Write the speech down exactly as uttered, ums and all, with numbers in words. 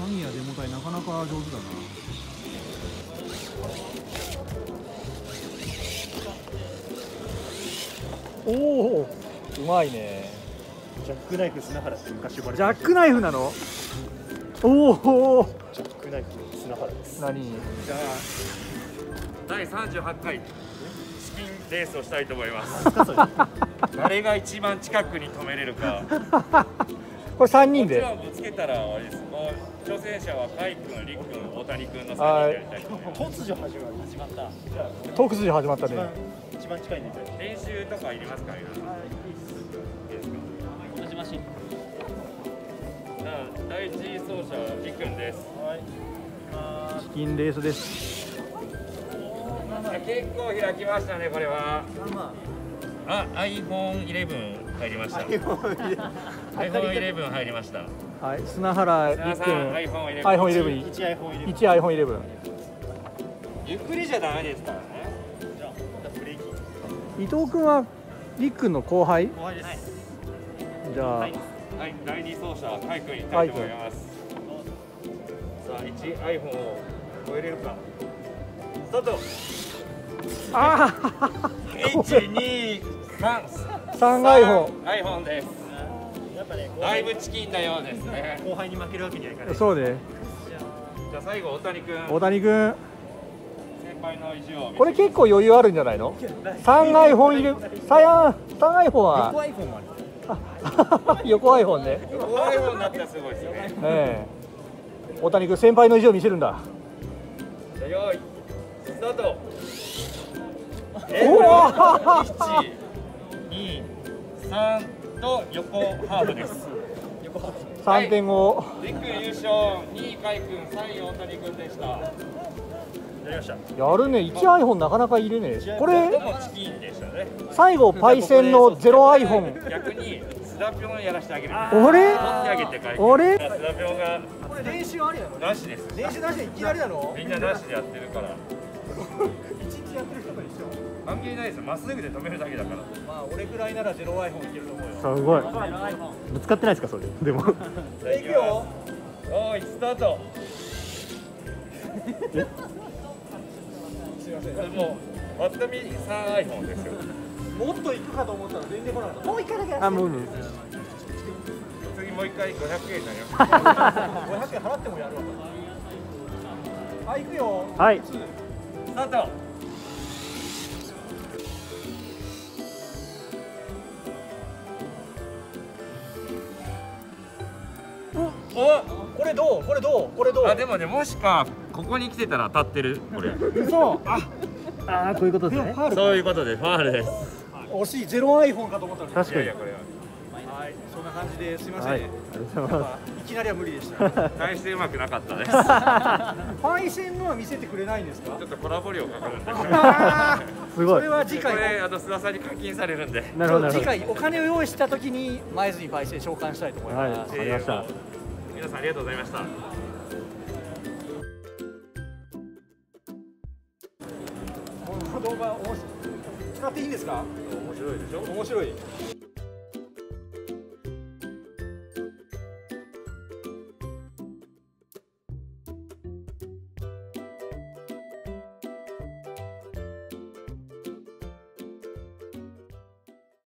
ミヤデモ隊なかなか上手だな。おお、うまいね。 ジャックナイフ砂原って昔呼ばれてジャックナイフなの？おお。 ジャックナイフ砂原です。 何？ じゃあだいさんじゅうはちかいチキンレースをしたいと思います。誰が一番近くに止めれるか。 これさんにんで。 もちろんぶつけたら終わりです。もう挑戦者はカイ君、リク君、大谷君のさんにんでやりたいと思います。 突如始まる始まった。じゃあ突如始まった一番ね。 一番近いんで。 練習とかいりますか？いいですか？ 同じマシン。 じゃあ第一走者リク君です。 はい。 チキンレースです。 結構開きましたね、これは。あ、アイフォンイレブン 入りました。アイフォンイレブン 入りました。 はい、砂原砂さん、 りっくんアイフォンイレブン。 アイフォンイレブンいちアイフォンイレブン。 いちアイフォンイレブン。 ゆっくりじゃダメですからね。 じゃあブレーキ。 伊藤君はりっくんの後輩？ 後輩です。 じゃあ、 はい、だいに走者カイ君に行きたいと思います。さあ、いちアイフォンを超えれるか。スタート。 あいち、に、さん、 さんアイフォン。 アイフォンです。 やっぱね、 だいぶチキンなようですね。 後輩に負けるわけにはいかない。 そうね。 じゃあ最後大谷君。 大谷君、 先輩の意地を。 これ結構余裕あるんじゃないの？さんアイフォン入れ、さん、さんアイフォンは横アイフォンもある。 横アイフォンね。 横アイフォンになったらすごいですよね。 ええ。大谷君先輩の意地を見せるんだ。 じゃあ用意スタート。 おお。 いち、に、さんと横ハーフです。 さんてんご。 リク優勝、にいカイ君、さんい大谷君でした。ややりました。 やるね。いちアイフォンなかなか入れねえ。これでもチキンでしたね。 最後パイセンのゼロアイフォン。 逆にスダピョンやらせてあげる。 俺？ 取ってあげてカイ君。 俺？ スダピョンがこれ練習ありなの？ なしです。 練習なしでいきなりなの？ みんななしでやってるから。 一日やってる人と一緒。 関係ないですよ。まっすぐで止めるだけだから。 まあ俺ぐらいならゼロアイフォンいけると思うよ。 すごい。ぶつかってないですかそれ？でも。 じゃあ行くよ。おーい、スタート。 すみません。 これもうぱっと見さんアイフォンですよ。 もっと行くかと思ったら全然来なかった。もう一回だけ。 あ、もう。 次もう一回ごひゃくえんになります。 ごひゃくえん払ってもやるわ。あ、行くよ。 はい。 スタート。お、 これどう？これどう？これどう？ あ、でもね、もしかここに来てたら当たってるこれ。 嘘。あ、あー、こういうことですね。 そういうことでファールです。 惜しい。ゼロアイフォンかと思ったのに。 確かに。 いやいやこれははい、そんな感じですみません。 はい。ありがとうございまいきなりは無理でした。 大してうまくなかったです。 パイセンのは見せてくれないんですか？ ちょっとコラボ料かかるんで。 あす。すごい。 それは次これ回。 あと須田さんに課金されるんで。 なるほどなるほど。 次回お金を用意したときに前津にパイセン召喚したいと思いはい、わます。 かりました。 皆さんありがとうございました。 この動画面白い。使っていいんですか？ 面白いでしょ。 面白い。